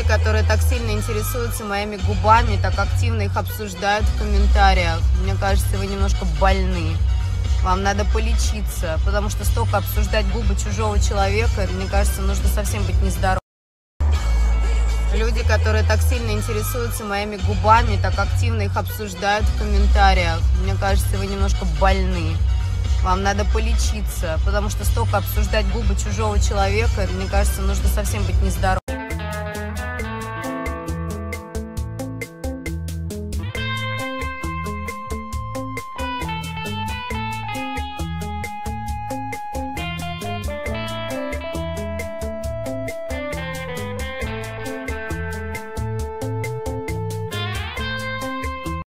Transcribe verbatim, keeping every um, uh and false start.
которые так сильно интересуются моими губами, так активно их обсуждают в комментариях. Мне кажется, вы немножко больны. Вам надо полечиться, потому что столько обсуждать губы чужого человека, мне кажется, нужно совсем быть нездоровым. Люди, которые так сильно интересуются моими губами, так активно их обсуждают в комментариях. Мне кажется, вы немножко больны. Вам надо полечиться, потому что столько обсуждать губы чужого человека, мне кажется, нужно совсем быть нездоровым.